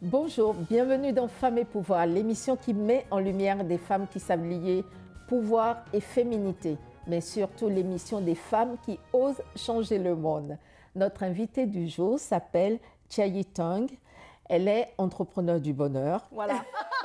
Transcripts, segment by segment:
Bonjour, bienvenue dans Femmes et Pouvoir, l'émission qui met en lumière des femmes qui savent lier pouvoir et féminité, mais surtout l'émission des femmes qui osent changer le monde. Notre invitée du jour s'appelle Chiayi Tung. Elle est entrepreneur du bonheur. Voilà.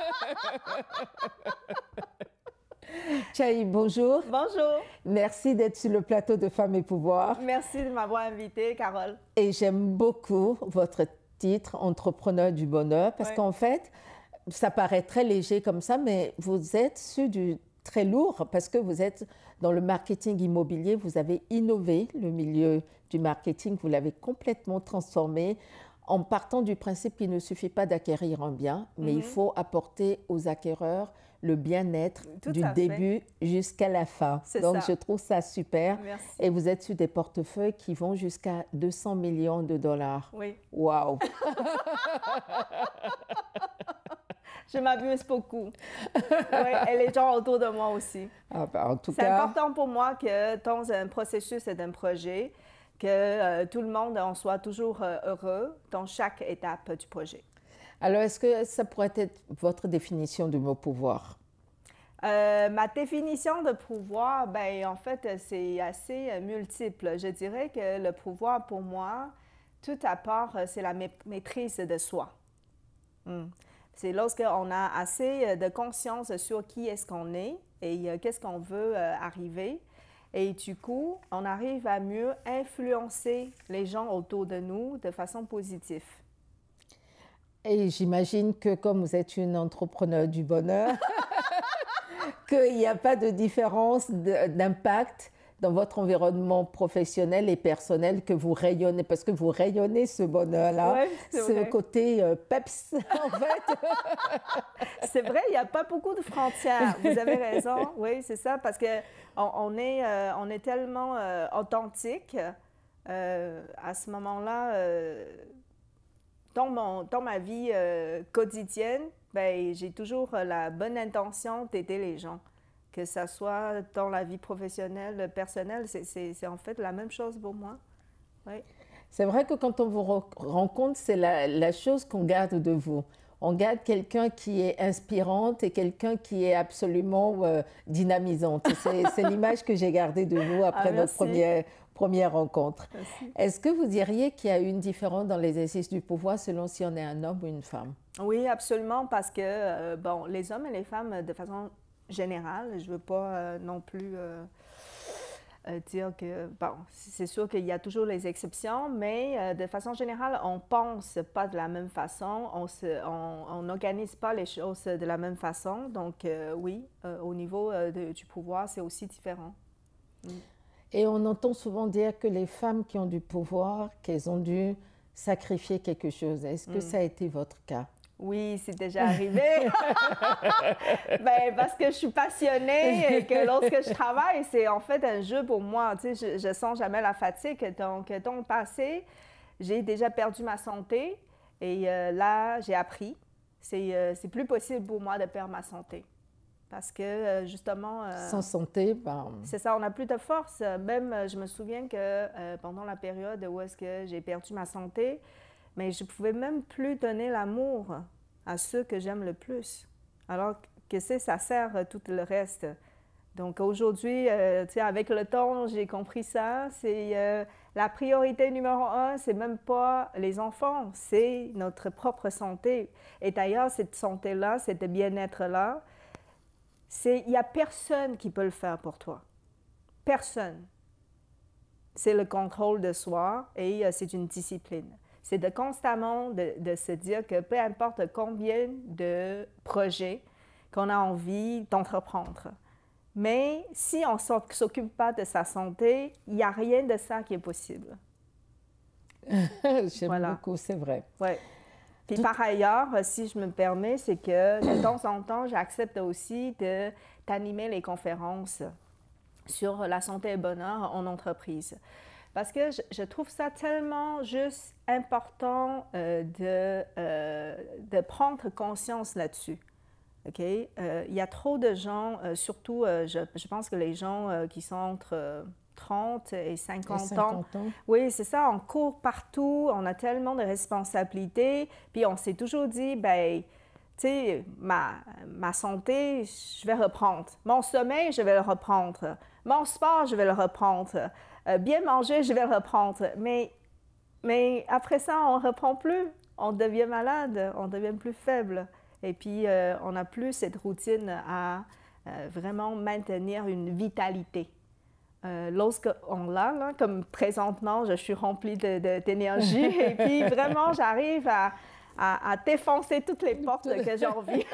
Chiayi, bonjour. Bonjour. Merci d'être sur le plateau de Femmes et Pouvoir. Merci de m'avoir invitée, Carole. Et j'aime beaucoup votre titre, entrepreneur du bonheur, parce qu'en fait, ça paraît très léger comme ça, mais vous êtes sur du très lourd, parce que vous êtes dans le marketing immobilier, vous avez innové le milieu du marketing, vous l'avez complètement transformé en partant du principe qu'il ne suffit pas d'acquérir un bien, mais il faut apporter aux acquéreurs le bien-être du début jusqu'à la fin. Donc, je trouve ça super. Merci. Et vous êtes sur des portefeuilles qui vont jusqu'à 200 millions de dollars. Oui. Waouh! Je m'amuse beaucoup. Oui, et les gens autour de moi aussi. Ah ben, en tout C'est cas, important pour moi que dans un processus et d'un projet, que tout le monde en soit toujours heureux dans chaque étape du projet. alors est-ce que ça pourrait être votre définition du mot pouvoir? Ma définition de pouvoir, ben, en fait, c'est assez multiple. Je dirais que le pouvoir, pour moi, tout à part, c'est la maîtrise de soi. C'est lorsqu'on a assez de conscience sur qui est-ce qu'on est et qu'est-ce qu'on veut arriver. Et du coup, on arrive à mieux influencer les gens autour de nous de façon positive. Et j'imagine que comme vous êtes une entrepreneur du bonheur, qu'il n'y a pas de différence d'impact dans votre environnement professionnel et personnel, que vous rayonnez, parce que vous rayonnez ce bonheur-là, ouais, ce côté peps, en fait. C'est vrai, il n'y a pas beaucoup de frontières. Vous avez raison, oui, c'est ça, parce que on est tellement authentique à ce moment-là. Dans ma vie quotidienne, ben, j'ai toujours la bonne intention d'aider les gens. Que ça soit dans la vie professionnelle, personnelle, c'est en fait la même chose pour moi. Oui. C'est vrai que quand on vous rencontre, c'est la chose qu'on garde de vous. On garde quelqu'un qui est inspirante et quelqu'un qui est absolument dynamisante. C'est l'image que j'ai gardée de vous après notre première rencontre. Est-ce que vous diriez qu'il y a une différence dans l'exercice du pouvoir selon si on est un homme ou une femme? Oui, absolument, parce que bon, les hommes et les femmes, de façon générale, je ne veux pas non plus dire que, bon, c'est sûr qu'il y a toujours les exceptions, mais de façon générale, on ne pense pas de la même façon, on n'organise pas les choses de la même façon. Donc oui, au niveau du pouvoir, c'est aussi différent. Et on entend souvent dire que les femmes qui ont du pouvoir, qu'elles ont dû sacrifier quelque chose. Est-ce que ça a été votre cas? Oui, c'est déjà arrivé. Ben, parce que je suis passionnée et que lorsque je travaille, c'est en fait un jeu pour moi. Tu sais, je sens jamais la fatigue. Donc, dans le passé, j'ai déjà perdu ma santé et là, j'ai appris. C'est plus possible pour moi de perdre ma santé. Parce que, justement... sans santé, ben... C'est ça, on n'a plus de force. Même, je me souviens que pendant la période où est-ce que j'ai perdu ma santé, mais je ne pouvais même plus donner l'amour à ceux que j'aime le plus. Alors que ça sert tout le reste. Donc aujourd'hui, tu sais, avec le temps, j'ai compris ça. C'est la priorité numéro 1, c'est même pas les enfants, c'est notre propre santé. Et d'ailleurs, cette santé-là, cet bien-être-là, il n'y a personne qui peut le faire pour toi. Personne. C'est le contrôle de soi et c'est une discipline. C'est de constamment de se dire que peu importe combien de projets qu'on a envie d'entreprendre, mais si on ne s'occupe pas de sa santé, il n'y a rien de ça qui est possible. J'aime beaucoup, c'est vrai. Ouais. Puis par ailleurs, si je me permets, c'est que de temps en temps, j'accepte aussi d'animer les conférences sur la santé et le bonheur en entreprise. Parce que je trouve ça tellement juste important de prendre conscience là-dessus. Okay? Il y a trop de gens, surtout, je pense que les gens qui sont entre 30 et 50 ans. 50 ans. Oui, c'est ça, on court partout, on a tellement de responsabilités, puis on s'est toujours dit, ben, tu sais, ma santé, je vais reprendre. Mon sommeil, je vais le reprendre. Mon sport, je vais le reprendre. Bien manger, je vais le reprendre. Mais après ça, on ne reprend plus. On devient malade, on devient plus faible. Et puis, on n'a plus cette routine à vraiment maintenir une vitalité. Lorsqu'on l'a, là, comme présentement, je suis remplie d'énergie et puis vraiment, j'arrive à défoncer toutes les portes que j'ai envie.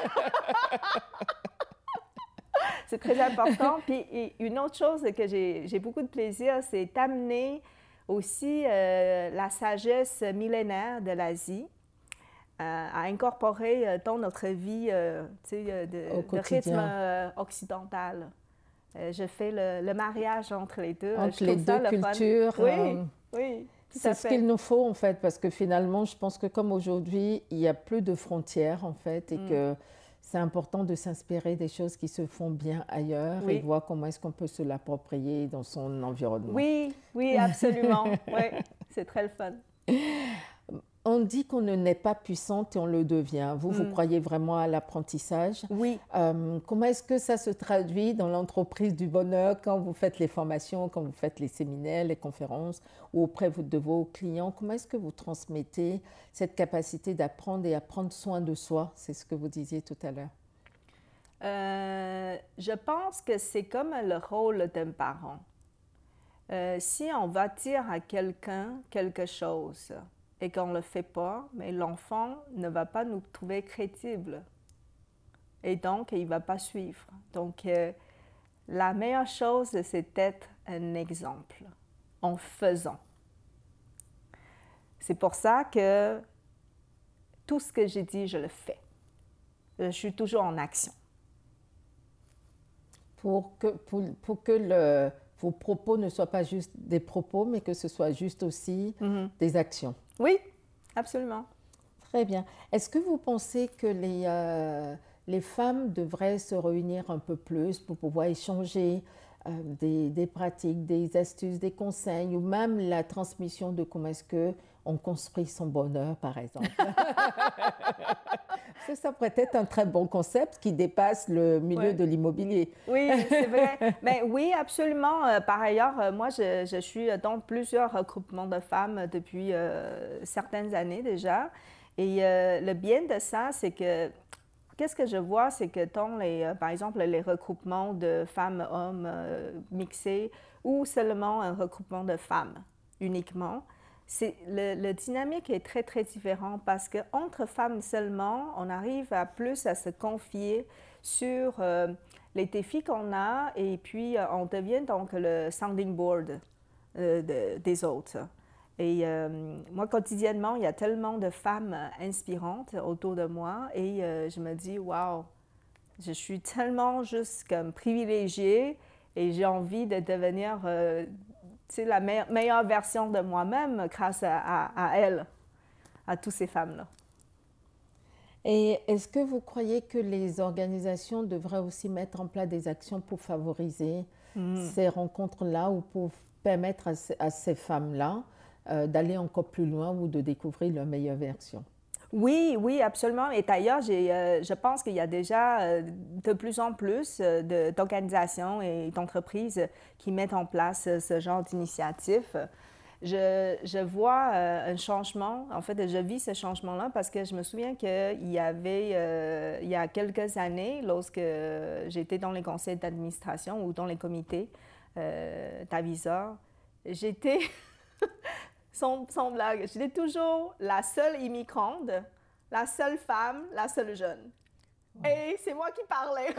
C'est très important. Puis une autre chose que j'ai beaucoup de plaisir, c'est d'amener aussi la sagesse millénaire de l'Asie à incorporer dans notre vie de rythme occidental. Je fais le mariage entre les deux. Entre les deux cultures. Oui, oui. C'est ce qu'il nous faut, en fait, parce que finalement, je pense que comme aujourd'hui, il n'y a plus de frontières, en fait, et que c'est important de s'inspirer des choses qui se font bien ailleurs et voir comment est-ce qu'on peut se l'approprier dans son environnement. Oui, oui, absolument. Oui, c'est très le fun. On dit qu'on ne naît pas puissante et on le devient. Vous croyez vraiment à l'apprentissage? Oui. Comment est-ce que ça se traduit dans l'entreprise du bonheur quand vous faites les formations, quand vous faites les séminaires, les conférences ou auprès de vos clients? Comment est-ce que vous transmettez cette capacité d'apprendre et à prendre soin de soi? C'est ce que vous disiez tout à l'heure. Je pense que c'est comme le rôle d'un parent. Si on va dire à quelqu'un quelque chose et qu'on ne le fait pas, mais l'enfant ne va pas nous trouver crédibles. Et donc, il ne va pas suivre. Donc, la meilleure chose, c'est d'être un exemple en faisant. C'est pour ça que tout ce que j'ai dit, je le fais. Je suis toujours en action. Pour que vos propos ne soient pas juste des propos, mais que ce soit juste aussi des actions. Oui, absolument. Très bien. Est-ce que vous pensez que les femmes devraient se réunir un peu plus pour pouvoir échanger des pratiques, des astuces, des conseils ou même la transmission de comment est-ce qu'on construit son bonheur, par exemple? Ça pourrait être un très bon concept qui dépasse le milieu de l'immobilier. Oui, c'est vrai. Mais oui, absolument. Par ailleurs, moi, je suis dans plusieurs regroupements de femmes depuis certaines années déjà. Et le bien de ça, c'est que qu'est-ce que je vois, c'est que dans par exemple, les regroupements de femmes-hommes mixés ou seulement un regroupement de femmes uniquement, le dynamique est très, très différent parce qu'entre femmes seulement, on arrive plus à se confier sur les défis qu'on a et puis on devient donc le sounding board des autres. Et moi, quotidiennement, il y a tellement de femmes inspirantes autour de moi et je me dis, wow, je suis tellement juste comme privilégiée et j'ai envie de devenir la meilleure version de moi-même grâce à elles, à toutes ces femmes-là. Et est-ce que vous croyez que les organisations devraient aussi mettre en place des actions pour favoriser ces rencontres-là ou pour permettre à ces femmes-là d'aller encore plus loin ou de découvrir leur meilleure version? Oui, oui, absolument. Et d'ailleurs, je pense qu'il y a déjà de plus en plus d'organisations et d'entreprises qui mettent en place ce genre d'initiative. Je vois un changement, en fait, je vis ce changement-là parce que je me souviens qu'il y avait, il y a quelques années, lorsque j'étais dans les conseils d'administration ou dans les comités d'aviseurs, j'étais... Sans blague, j'étais toujours la seule immigrante, la seule femme, la seule jeune. Et c'est moi qui parlais.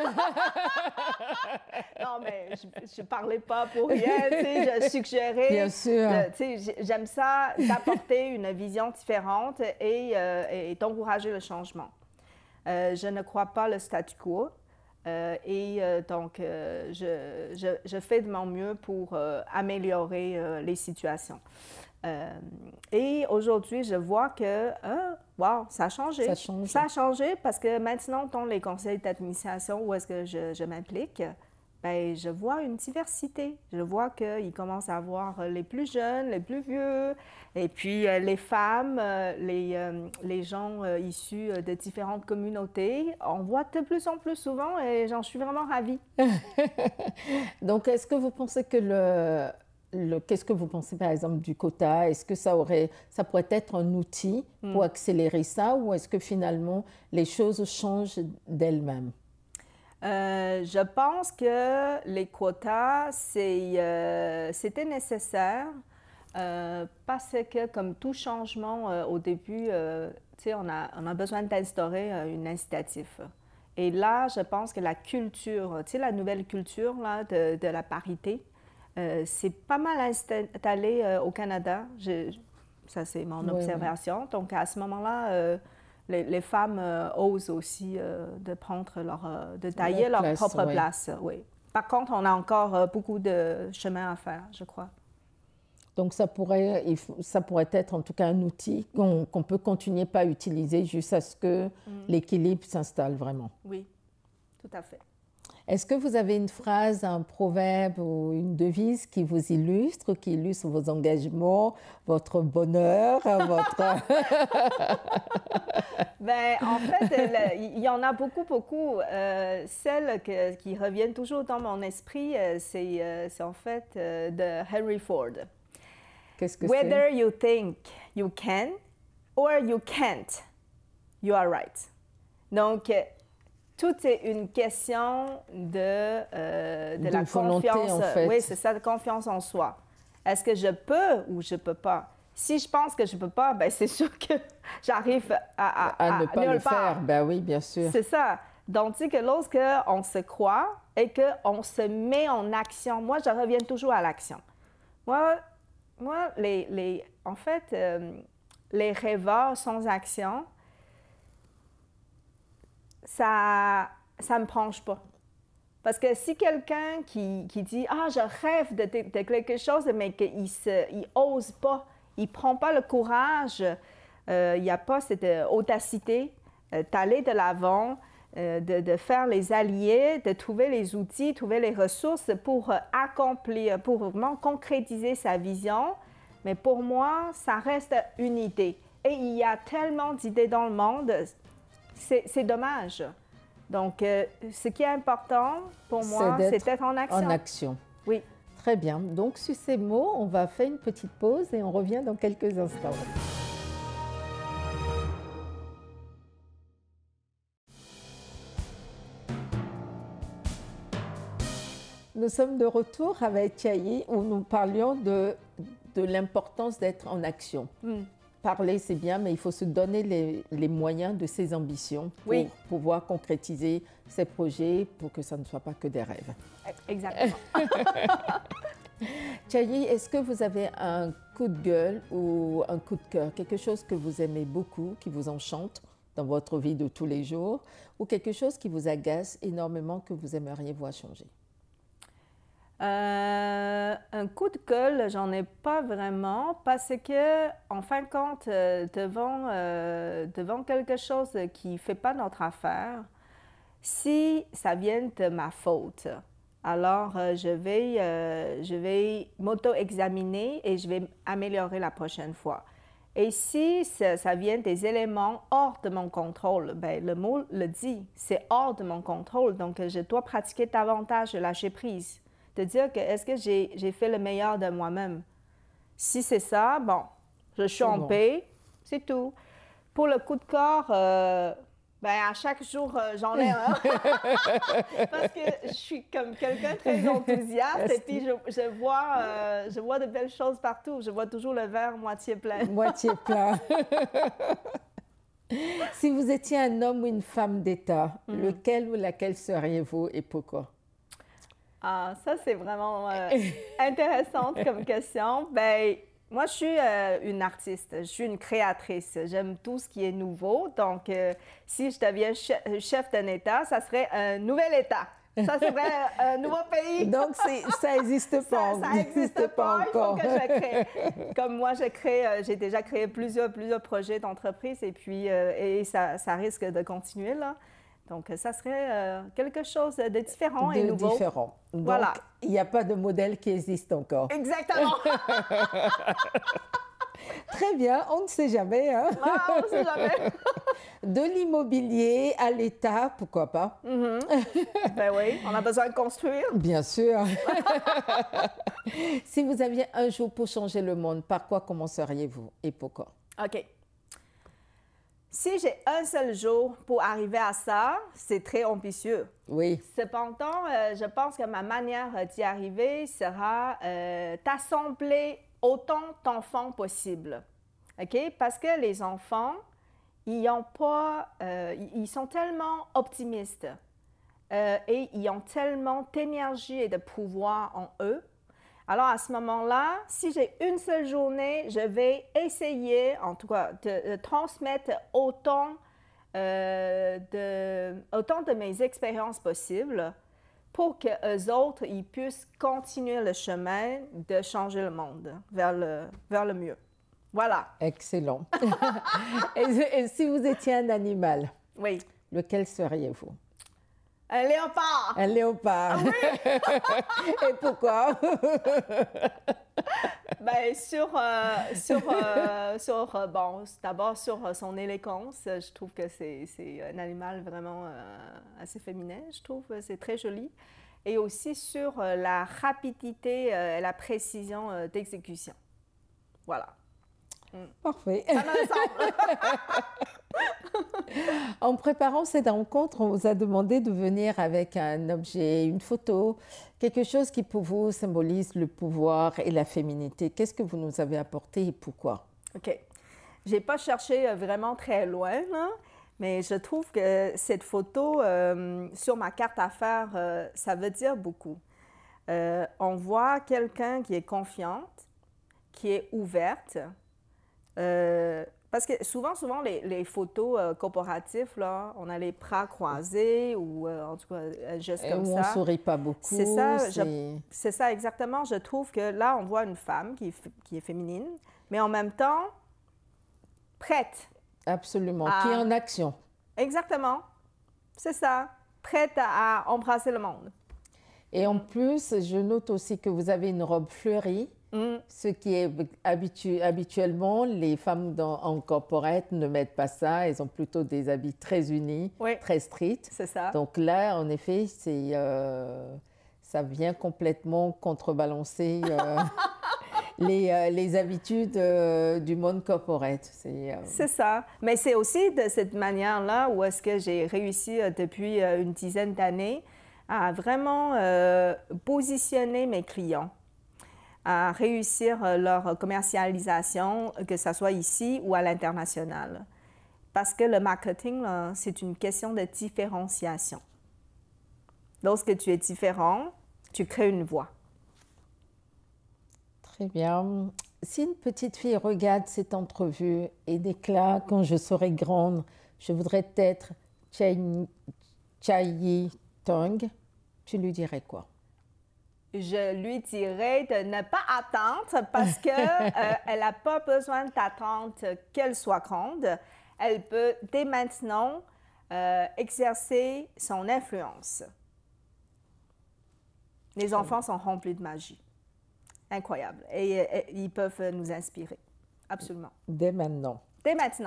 Non, mais je ne parlais pas pour rien, tu sais, je suggérais. Bien sûr. Tu sais, j'aime ça d'apporter une vision différente et d'encourager le changement. Je ne crois pas le statu quo. Donc, je fais de mon mieux pour améliorer les situations. Et aujourd'hui, je vois que, wow, ça a changé. Ça change. Ça a changé parce que maintenant, dans les conseils d'administration où est-ce que je m'implique, ben, je vois une diversité. Je vois qu'il commence à avoir les plus jeunes, les plus vieux, et puis les femmes, les gens issus de différentes communautés. On voit de plus en plus souvent et j'en suis vraiment ravie. Donc, est-ce que vous pensez que qu'est-ce que vous pensez par exemple du quota? Est-ce que ça pourrait être un outil pour accélérer ça ou est-ce que finalement les choses changent d'elles-mêmes? Je pense que les quotas, c'était nécessaire parce que, comme tout changement au début, tu sais, on a besoin d'instaurer une incitative. Et là, je pense que la culture, tu sais, la nouvelle culture là, de la parité, c'est pas mal installé au Canada. Ça, c'est mon observation. Donc, à ce moment-là, les femmes osent aussi de tailler leur propre place. Oui. Par contre, on a encore beaucoup de chemin à faire, je crois. Donc, ça pourrait être en tout cas un outil qu'on peut continuer à utiliser jusqu'à ce que l'équilibre s'installe vraiment. Oui, tout à fait. Est-ce que vous avez une phrase, un proverbe ou une devise qui vous illustre, qui illustre vos engagements, votre bonheur, votre... Bien, en fait, il y en a beaucoup, beaucoup. Celles qui reviennent toujours dans mon esprit, c'est en fait de Henry Ford. Qu'est-ce que Whether c'est? you think you can or you can't, you are right. Donc, tout est une question de la volonté, confiance. en fait. Oui, c'est ça, de confiance en soi. Est-ce que je peux ou je ne peux pas? Si je pense que je ne peux pas, ben c'est sûr que j'arrive à ne pas le faire. Ben oui, bien sûr. C'est ça. Donc, tu sais que lorsqu'on se croit et qu'on se met en action, moi, je reviens toujours à l'action. Moi en fait, les rêveurs sans action, ça ne me branche pas. Parce que si quelqu'un qui dit « Ah, je rêve de quelque chose », mais qu'il n'ose pas, il ne prend pas le courage, il n'y a pas cette audacité d'aller de l'avant, de faire les alliés, de trouver les outils, trouver les ressources pour accomplir, pour vraiment concrétiser sa vision. Mais pour moi, ça reste une idée. Et il y a tellement d'idées dans le monde, c'est dommage. Donc, ce qui est important pour moi, c'est d'être en action. En action. Oui. Très bien. Donc, sur ces mots, on va faire une petite pause et on revient dans quelques instants. Nous sommes de retour avec Thiayi où nous parlions de l'importance d'être en action. Parler, c'est bien, mais il faut se donner les moyens de ses ambitions pour pouvoir concrétiser ses projets pour que ça ne soit pas que des rêves. Exactement. Thiayi, est-ce que vous avez un coup de gueule ou un coup de cœur, quelque chose que vous aimez beaucoup, qui vous enchante dans votre vie de tous les jours, ou quelque chose qui vous agace énormément que vous aimeriez voir changer? Un coup de gueule, j'en ai pas vraiment parce que, en fin de compte, devant quelque chose qui ne fait pas notre affaire, si ça vient de ma faute, alors je vais m'auto-examiner et je vais améliorer la prochaine fois. Et si ça vient des éléments hors de mon contrôle, ben, le mot le dit, c'est hors de mon contrôle, donc je dois pratiquer davantage de lâcher prise. De dire que est-ce que j'ai fait le meilleur de moi-même. Si c'est ça, bon, je suis en paix, c'est tout. Pour le coup de corps, ben à chaque jour, j'en ai un. Parce que je suis comme quelqu'un très enthousiaste et puis je vois de belles choses partout. Je vois toujours le verre moitié plein. Moitié plein. Si vous étiez un homme ou une femme d'État, lequel ou laquelle seriez-vous et pourquoi? Ah, ça, c'est vraiment intéressant comme question. Bien, moi, je suis une artiste, je suis une créatrice. J'aime tout ce qui est nouveau. Donc, si je deviens chef d'un État, ça serait un nouvel État. Ça serait un nouveau pays. Donc, ça n'existe pas. Ça n'existe pas encore. Il faut que je crée. Comme moi, j'ai déjà créé plusieurs projets d'entreprise et puis ça risque de continuer, là. Donc, ça serait quelque chose de différent et nouveau. Différent. Donc, voilà. Il n'y a pas de modèle qui existe encore. Exactement. Très bien, on ne sait jamais. Hein? Non, on ne sait jamais. De l'immobilier à l'État, pourquoi pas? Ben oui, on a besoin de construire. Bien sûr. Si vous aviez un jour pour changer le monde, par quoi commenceriez-vous et pourquoi? OK. Si j'ai un seul jour pour arriver à ça, c'est très ambitieux. Oui. Cependant, je pense que ma manière d'y arriver sera d'assembler autant d'enfants possible. OK? Parce que les enfants, ils sont tellement optimistes et ils ont tellement d'énergie et de pouvoir en eux. Alors, à ce moment-là, si j'ai une seule journée, je vais essayer, en tout cas, de transmettre autant de mes expériences possibles pour qu'eux autres, ils puissent continuer le chemin de changer le monde vers le mieux. Voilà. Excellent. Et si vous étiez un animal, oui. Lequel seriez-vous? Un léopard. Un léopard. Ah oui? Et pourquoi? Ben, d'abord sur son élégance, je trouve que c'est un animal vraiment assez féminin, je trouve, c'est très joli. Et aussi sur la rapidité et la précision d'exécution. Voilà. Parfait. Ça me ressemble. En préparant cette rencontre, on vous a demandé de venir avec un objet, une photo, quelque chose qui pour vous symbolise le pouvoir et la féminité. Qu'est-ce que vous nous avez apporté et pourquoi? OK. Je n'ai pas cherché vraiment très loin, là, mais je trouve que cette photo sur ma carte affaires, ça veut dire beaucoup. On voit quelqu'un qui est confiante, qui est ouverte. Parce que souvent les photos corporatives, là, on a les bras croisés ou en tout cas un geste comme ça. On ne sourit pas beaucoup. C'est ça, c'est ça exactement. Je trouve que là, on voit une femme qui est féminine, mais en même temps prête. Absolument, qui est en action. Exactement, c'est ça, prête à embrasser le monde. Et en plus, je note aussi que vous avez une robe fleurie. Ce qui est habituellement, les femmes en corporate ne mettent pas ça. Elles ont plutôt des habits très unis, oui, très stricts. C'est ça. Donc là, en effet, ça vient complètement contrebalancer les habitudes du monde corporate. C'est ça. Mais c'est aussi de cette manière-là où est-ce que j'ai réussi depuis une dizaine d'années à vraiment positionner mes clients, à réussir leur commercialisation, que ce soit ici ou à l'international. Parce que le marketing, c'est une question de différenciation. Lorsque tu es différent, tu crées une voix. Très bien. Si une petite fille regarde cette entrevue et déclare « Quand je serai grande, je voudrais être Chai Tong », tu lui dirais quoi? Je lui dirais de ne pas attendre parce qu'elle n'a pas besoin d'attendre qu'elle soit grande. Elle peut dès maintenant exercer son influence. Les enfants sont remplis de magie. Incroyable. Et ils peuvent nous inspirer. Absolument. Dès maintenant. Dès maintenant.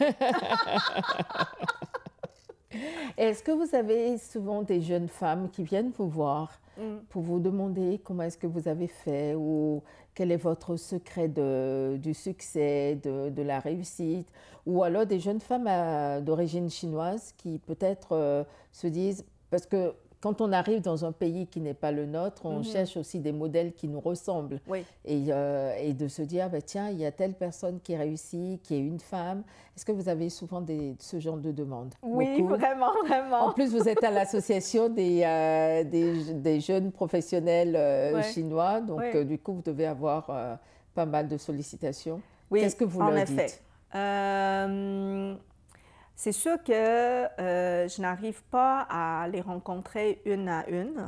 Est-ce que vous avez souvent des jeunes femmes qui viennent vous voir pour vous demander comment est-ce que vous avez fait ou quel est votre secret du succès, de la réussite, ou alors des jeunes femmes d'origine chinoise qui peut-être se disent, parce que quand on arrive dans un pays qui n'est pas le nôtre, on cherche aussi des modèles qui nous ressemblent. Oui. Et de se dire, bah, tiens, il y a telle personne qui réussit, qui est une femme. Est-ce que vous avez souvent ce genre de demandes? Oui, beaucoup? Vraiment, vraiment. En plus, vous êtes à l'association des jeunes professionnels chinois. Donc, du coup, vous devez avoir pas mal de sollicitations. Oui, qu'est-ce que vous leur dites? C'est sûr que je n'arrive pas à les rencontrer une à une.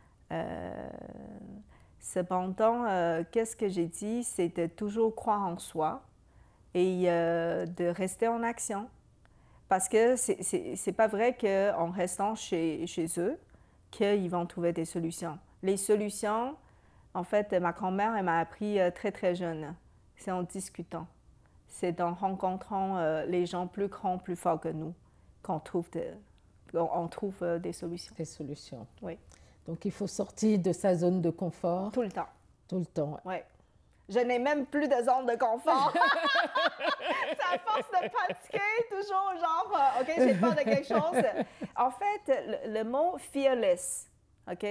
Cependant, qu'est-ce que j'ai dit, c'est de toujours croire en soi et de rester en action. Parce que c'est pas vrai qu'en restant chez eux, qu'ils vont trouver des solutions. Les solutions, en fait, ma grand-mère, elle m'a appris très, très jeune. C'est en discutant. C'est en rencontrant les gens plus grands, plus forts que nous qu'on trouve, on trouve des solutions. Des solutions. Oui. Donc, il faut sortir de sa zone de confort. Tout le temps. Tout le temps. Oui. Je n'ai même plus de zone de confort. C'est à force de pratiquer, toujours genre, OK, j'ai peur de quelque chose. En fait, le mot fearless, OK,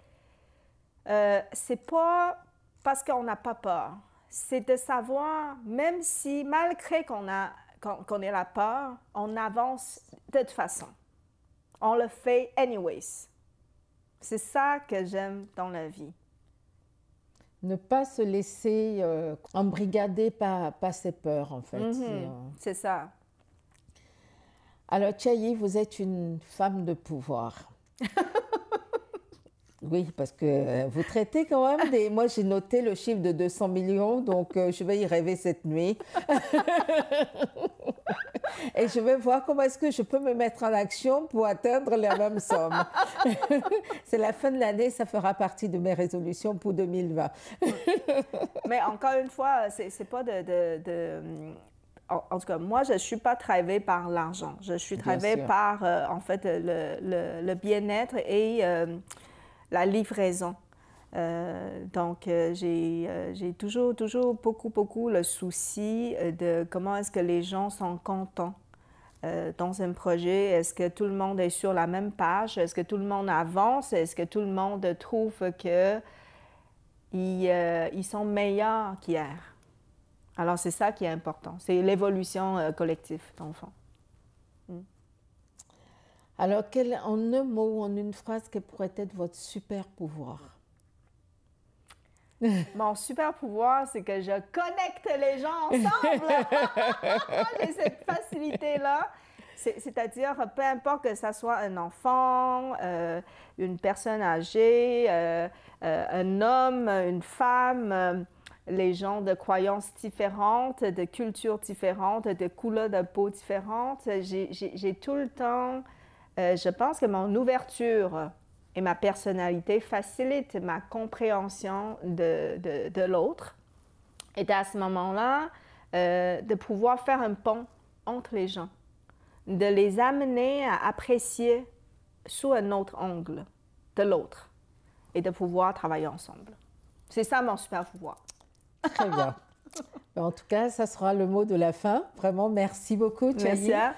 c'est pas parce qu'on n'a pas peur. C'est de savoir, même si, malgré qu'on ait la peur, on avance de toute façon. On le fait anyways. C'est ça que j'aime dans la vie. Ne pas se laisser embrigader par ses peurs, en fait. C'est ça. Alors, Tchaï, vous êtes une femme de pouvoir. Oui, parce que vous traitez quand même des... Moi, j'ai noté le chiffre de 200 millions, donc je vais y rêver cette nuit. Et je vais voir comment est-ce que je peux me mettre en action pour atteindre la même somme. C'est la fin de l'année, ça fera partie de mes résolutions pour 2020. Mais encore une fois, c'est pas en tout cas, moi, je ne suis pas travaillée par l'argent. Je suis travaillée par, en fait, le bien-être et la livraison. Donc, j'ai toujours beaucoup le souci de comment est-ce que les gens sont contents dans un projet. Est-ce que tout le monde est sur la même page? Est-ce que tout le monde avance? Est-ce que tout le monde trouve qu'ils sont meilleurs qu'hier? Alors, c'est ça qui est important. C'est l'évolution collective, dans le fond. Alors, en un mot, en une phrase, quel pourrait être votre super pouvoir? Mon super pouvoir, c'est que je connecte les gens ensemble. J'ai cette facilité-là. C'est-à-dire, peu importe que ce soit un enfant, une personne âgée, un homme, une femme, les gens de croyances différentes, de cultures différentes, de couleurs de peau différentes. J'ai tout le temps... je pense que mon ouverture et ma personnalité facilitent ma compréhension de l'autre. Et à ce moment-là, de pouvoir faire un pont entre les gens, de les amener à apprécier sous un autre angle de l'autre et de pouvoir travailler ensemble. C'est ça mon super pouvoir. Très bien. En tout cas, ça sera le mot de la fin. Vraiment, merci beaucoup, Tchaï. Merci.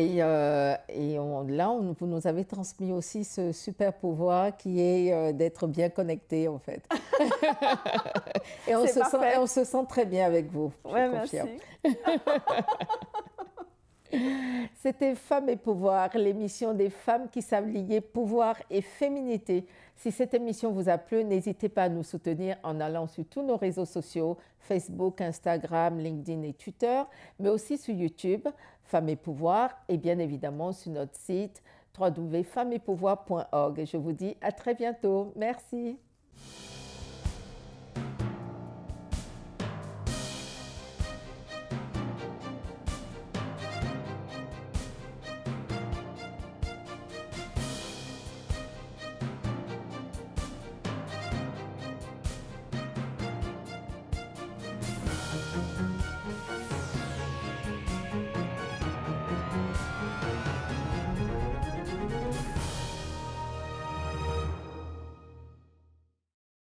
Vous nous avez transmis aussi ce super pouvoir qui est d'être bien connecté, en fait. Et on se sent très bien avec vous. Oui, merci. C'était Femmes et Pouvoir, l'émission des femmes qui savent lier pouvoir et féminité. Si cette émission vous a plu, n'hésitez pas à nous soutenir en allant sur tous nos réseaux sociaux, Facebook, Instagram, LinkedIn et Twitter, mais aussi sur YouTube, Femmes et Pouvoir, et bien évidemment sur notre site www.femmesetpouvoir.org. Et je vous dis à très bientôt. Merci.